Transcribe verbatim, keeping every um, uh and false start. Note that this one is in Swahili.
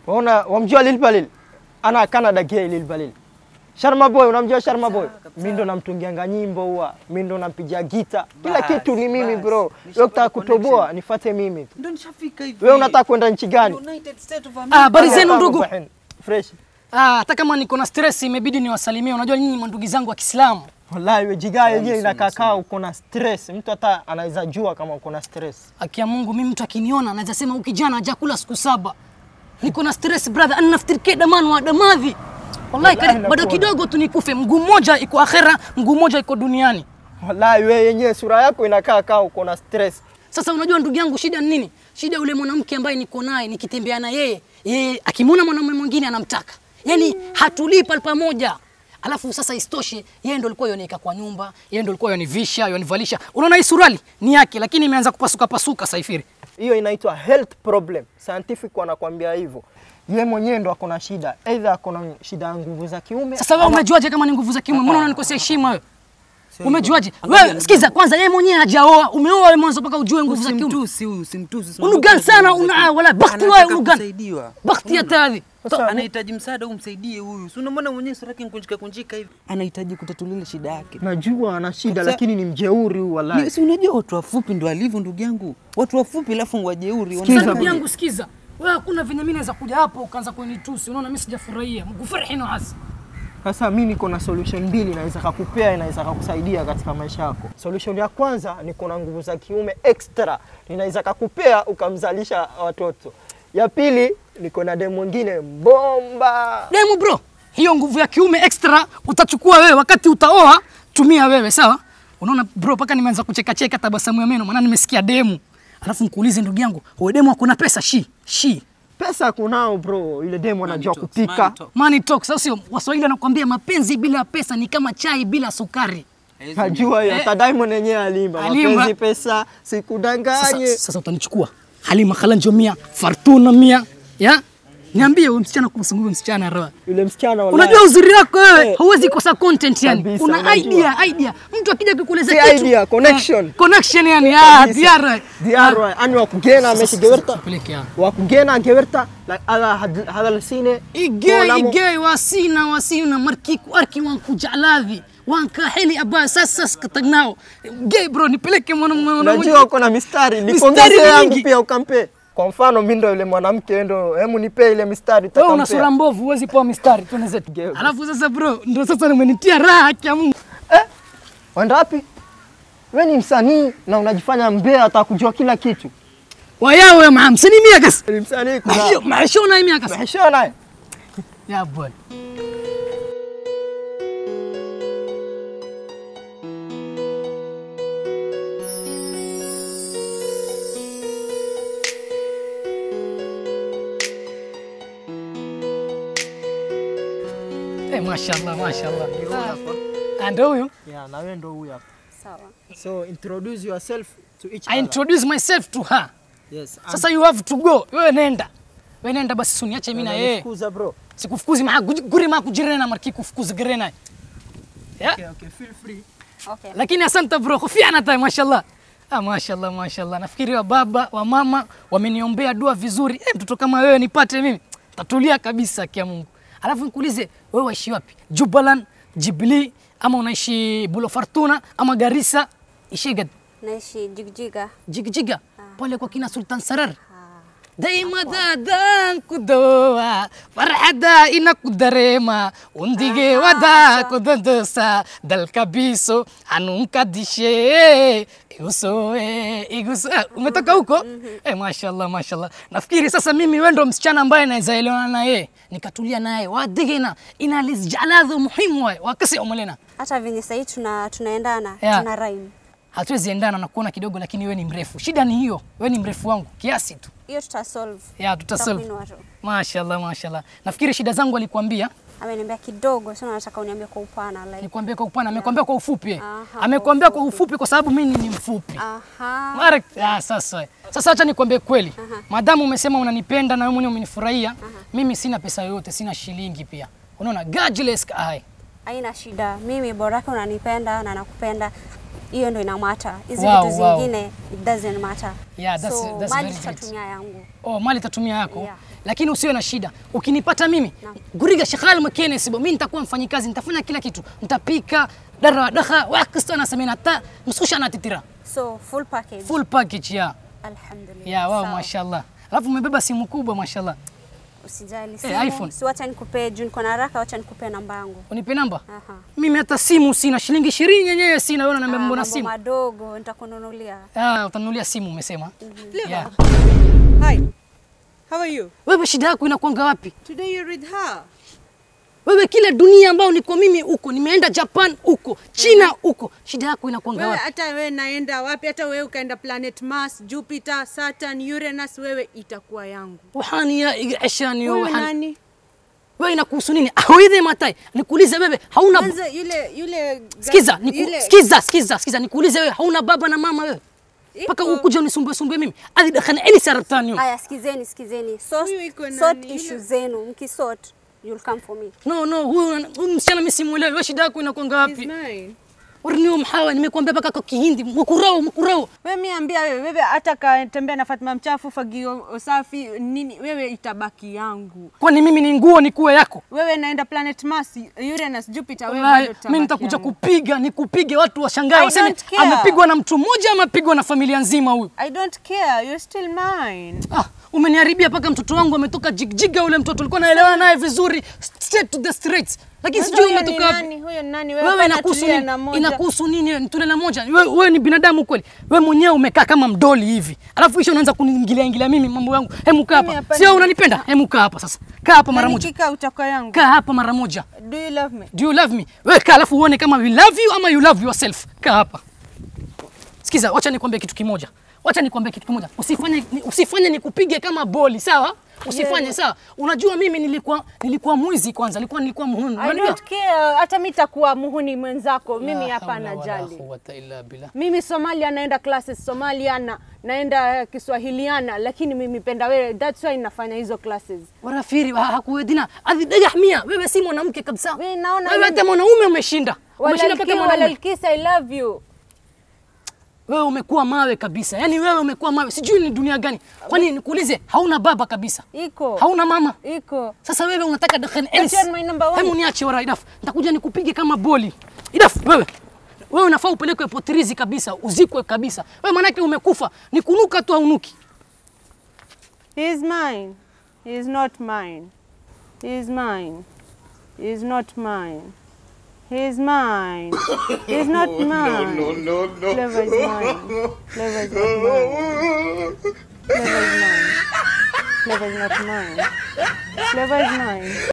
Waona wamjua Lil Balil? Ana Canada gay Lil Balil. Sharma Boy, unamjua Sharma Boy? Mimi ndo namtungianga nyimbo huwa, mimi ndo nampigia gita. Kila kitu ni mimi bro. Wewe unataka kutoboa, nifuate mimi. Ndio nishafika hivi. Wewe unataka kwenda nchi gani? United States of America. Ah, habari zenu ndugu. Fresh. Ah, hata kama niko na stress imebidi niwasalimie. Unajua nyinyi mandugu zangu wa Kiislamu. Wallahi wewe jigaa yenyewe inakaa kaa uko na stress. Mtu hata anaweza jua kama uko na stress. Akia Mungu mimi mtu akiniona anaweza sema huyu kijana hajakula siku saba. Niko na stress brother, anafikiri keda man wa damadhi. Wallahi karibu bado kidogo tu nikufe. Mguu mmoja iko akhera, mguu mmoja iko duniani. Wallahi wewe yenyewe sura yako inakaa kaa uko na stress. Sasa unajua ndugu yangu shida ni nini? Shida yule mwanamke ambaye niko naye nikitembea na yeye, yeye akimwona mwanamume mwingine anamtaka. Yaani hatulii pale pamoja. Alafu sasa istoshe yeye ndo alikuwa yonika kwa nyumba, yeye ndo alikuwa yonivisha, yonivalisha. Unaona hii surali ni yake lakini imeanza kupasuka pasuka Saifiri. Hiyo inaitwa health problem. Scientific wanakuambia hivyo. Yeye mwenyewe ndo akona shida. Either akona shida ya nguvu za kiume. Sasa wewe umejuaje kama ni nguvu za kiume? Mbona unanikosea heshima wewe? Umejuaje? Wewe sikiza kwanza yeye mwenyewe hajaoa. Umeoa wewe mwanzo mpaka ujue nguvu za kiume. Simtusi huyu, simtusi. Unugan sana una wala bakhti wewe unugan. Bakhti ya tadhi. Anahitaji msaada umsaidie huyu. Si unaona mwenyewe sura yake kunjika kunjika hivi. Anahitaji kutatulia shida yake. Najua ana shida lakini ni mjeuri huyu wallahi. Si unajua watu wafupi ndo alivyo ndugu yangu. Watu wafupi alafu wajeuri. Ndugu yangu sikiza. Wewe hakuna venye mimi naweza kuja hapo ukaanza kunitusi. Unaona mimi sijafurahia. Mkufarihi na hasi. Sasa mimi niko na solution mbili naweza kukupea inaweza kukusaidia katika maisha yako. Solution ya kwanza ni kuna nguvu za kiume extra. Ninaweza kukupea ukamzalisha watoto. Ya pili niko na demu mwingine bomba. Demu bro, hiyo nguvu ya kiume extra utachukua wewe wakati utaoa, tumia wewe sawa? Unaona bro paka nimeanza kucheka cheka tabasamu ya meno maana nimesikia demu. Alafu nikuulize ndugu yangu, wewe demu hakuna pesa shi? Shi. Pesa kunao bro, ile demu anajua kupika. Money talk. Sasa sio Waswahili wanakuambia mapenzi bila pesa ni kama chai bila sukari. Najua hiyo, hata Diamond yenyewe alimba. Mapenzi pesa sikudanganye. Sasa, sasa utanichukua Halima Khalanjo mia, Fartuna mia, ya? Niambie wewe msichana kumsungua msichana roho. Yule msichana wallahi. Unajua uzuri wako wewe, huwezi kosa content yani. Una idea, idea. Mtu akija kukueleza kitu. idea, connection. Connection yani, ah, diara. Diara, ani wakugena ameshigewerta. Pelekea. Wakugena gewerta, like ala hadal sine. Ige, ige wasina wasina markiku arki wankuja aladhi. Wanka heli aba sasa skatagnao. Gay bro nipeleke mwanamume. Unajua uko na mistari, nikongezea yangu pia ukampe. Kwa mfano mimi ndo yule mwanamke ndo hemu nipe ile mistari tutakampa. Wewe una sura mbovu huwezi poa mistari tuone zetu. Alafu sasa bro ndo sasa nimenitia raha ya Mungu. Eh? Wenda wapi? Wewe ni msanii na unajifanya mbea atakujua kila kitu. Waya wewe maa msanii miaka. Ni msanii kuna. Maishona miaka. Maishona. Ya boy. Mashallah, mashallah. Ah, and huyu? Yeah, na wewe ndo huyu hapa. Sawa. So introduce yourself to each other. I introduce myself to her. Yes. Sasa you have to go. Wewe nenda. Wewe nenda basi suniache mimi na yeye. Sikufukuza bro. Sikufukuzi maa guri maa kujirena marki kufukuza gerena. Yeah? Okay, okay, feel free. Okay. Lakini asante bro, kufiana tai mashallah. Ah, mashallah, mashallah. Nafikiri wa baba, wa mama wameniombea dua vizuri. Eh, mtoto kama wewe nipate mimi. Tatulia kabisa kia Mungu. Alafu nikuulize wewe waishi wapi? Jubaland, Jibli ama unaishi Bulo Fartuna ama Garissa? Ishi gad? Naishi Jigjiga. Jigjiga? Ah. Pale kwa kina Sultan Sarar. Ah. Daima dadan kudoa farhada inakudarema undige wada kudandosa dal kabiso anunka dishe igusoe iguso. Umetoka huko? Mm -hmm. Eh, mashallah mashallah. Nafikiri sasa mimi wewe ndo msichana ambaye naweza elewana na yeye. Nikatulia naye wadigena inalizjaladhu muhimu wa wakasi umelena. Hata vingi sasa tuna tunaendana, yeah. Tuna rhyme. Hatuwezi endana na kuona kidogo lakini wewe ni mrefu. Shida ni hiyo. Wewe ni mrefu wangu kiasi tu. Hiyo tutasolve. Yeah, tutasolve. Mashallah mashallah. Nafikiri shida zangu alikwambia. Ameniambia kidogo, sio nataka uniambie kwa upana like. Nikwambie kwa upana, amekwambia kwa ufupi eh. Amekwambia kwa ufupi kwa sababu mimi ni mfupi. Aha. Mara ah, sasa. Sasa acha nikwambie kweli. Madamu umesema unanipenda na wewe mwenyewe umenifurahia, mimi sina pesa yoyote, sina shilingi pia. Unaona gadgeless ai. Haina shida. Mimi bora yako unanipenda na nakupenda. Hiyo ndio inamata. Hizi wow, vitu wow. zingine it doesn't matter. Yeah, that's so, that's mali very tatumia yangu. Oh, mali tatumia yako. Yeah. Lakini usiwe na shida. Ukinipata mimi, guriga shakal makene sibo, mimi nitakuwa mfanyikazi, nitafanya kila kitu. Nitapika, dara dakha, wakista na semena ta, msusha na titira. So full package. Full package ya. Alhamdulillah. Ya wao mashallah. Alafu umebeba simu kubwa mashallah. Usijali simu. Hey, iPhone. Si wacha nikupe juu niko na haraka, wacha nikupe namba yangu. Unipe namba? Aha. Mimi hata simu sina, shilingi ishirini yenyewe sina, wewe unaniambia mbona simu? Mambo madogo nitakununulia. Ah, utanunulia simu umesema? Mm-hmm. Yeah. Hi. How are you? Wewe shida yako inakuanga wapi? Today you're with her. Wewe kila dunia ambao niko mimi huko, nimeenda Japan huko, China huko. Shida yako inakuanga Wewe wapi? hata wewe naenda wapi? Hata wewe ukaenda planet Mars, Jupiter, Saturn, Uranus, wewe itakuwa yangu. Wahani ya ishani Wewe wahani. nani? Wewe inakuhusu nini? Hawidhi matai. Nikuulize wewe, hauna Kwanza yule yule Sikiza, niku... yule... sikiza, sikiza, sikiza. Nikuulize wewe, hauna baba na mama wewe? Paka ukuje unisumbue sumbue mimi. Hadi dakhana eni saratani. Aya, sikizeni, sikizeni. Sort, Huyu iko nani? sort Ile- issues zenu. Mkisort, you'll come for me. No, no, huyu huyu msichana mimi simuelewi. Wewe shida yako inakuanga He's wapi? mine. Urniu mhawa, nimekuambia paka kwa Kihindi, mkurao, mkurao. Wewe miambia wewe, wewe hata katembea na Fatma mchafu, fagio usafi nini, wewe itabaki yangu. Kwani mimi ni nguo ni kuwe yako? Wewe naenda planet Mars, Uranus, Jupiter, wewe Wallahi, bado utabaki. mimi nitakuja yangu. kupiga, nikupige watu washangae I waseme don't care. amepigwa na mtu mmoja ama amepigwa na familia nzima huyu. I don't care, you're still mine. Ah, umeniharibia paka mtoto wangu ametoka jigjiga ule mtoto ulikuwa naelewa naye vizuri straight to the streets. Lakini Sasa sijui huyo ni umetoka nani? Huyo ni nani? Wewe wewe hapana, inakuhusu tulia nini? na moja. Inakuhusu nini? wewe? Tule na moja. Wewe, wewe ni binadamu kweli? Wewe mwenyewe umekaa kama mdoli hivi. Alafu kisha unaanza kuniingilia ingilia mimi mambo yangu. Hemu kaa Mimi hapa. hapana. Sio unanipenda? Hemu kaa hapa sasa. Kaa hapa mara Na moja. nikika utakuwa yangu. Kaa hapa mara moja. Do you love me? Do you love me? Wewe kaa alafu uone kama we love you ama you love yourself. Kaa hapa. Sikiza, wacha nikwambie kitu kimoja. Wacha nikwambie kitu kimoja. Usifanye ni- usifanye nikupige kama boli, sawa? Usifanye Yeah. sawa. Unajua mimi nilikuwa nilikuwa mwizi kwanza, nilikuwa nilikuwa muhuni. I Unajua? don't care. Hata mimi nitakuwa muhuni mwenzako. Mimi La hapana hawla wala jali. quwwata illa billah. Mimi Somalia naenda classes Somaliana, naenda Kiswahiliana, lakini mimi penda wewe. That's why nafanya hizo classes. Warafiri wa hakuwedina adhidahmia, wewe si mwanamke kabisa. Wewe naona Wewe mimi- hata mwanaume umeshinda. Umeshinda paka Walalki mwanaume. walalkisa, I love you. Wewe umekuwa mawe kabisa. Yaani wewe umekuwa mawe. Sijui ni dunia gani. Kwani nikuulize, hauna baba kabisa? Iko. Hauna mama? Iko. Sasa wewe unataka dakhan ens. That's my number one. Hebu niache wara Idaf. Nitakuja nikupige kama boli. Idaf wewe. Wewe unafaa upelekwe potirizi kabisa, uzikwe kabisa. Wewe manake umekufa. Ni kunuka tu haunuki. He is mine. He is not mine. He is mine. He is not mine. He is mine. He is not mine. No, no, no. Flavor is mine. Flavor is not mine. Flavor is mine. Flavor is not mine. Flavor is mine.